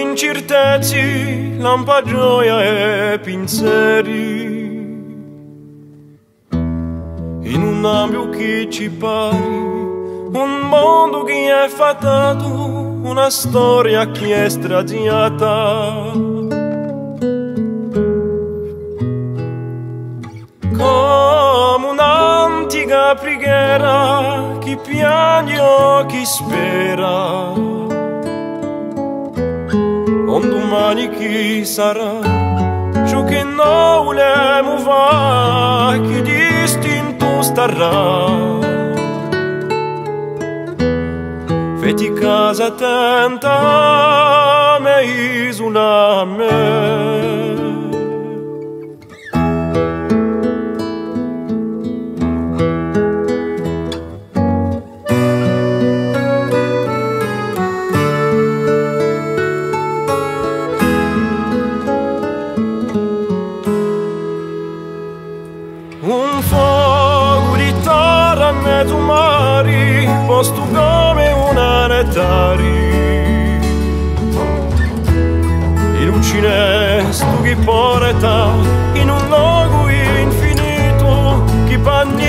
incertezze, lampa gioia e pinzeri. In un ambito che ci pari, un mondo che è fatato, una storia che è straziata. Come un'antica preghiera, chi piange o chi spera. Un domani chi sarà, ciò che noi vogliamo fare, chi distinto starà. Feti casa attenta, me isola me. Un fuoco di terra a mezzo mare, posto come una nettari. Il lucinesto che porta in un luogo infinito, che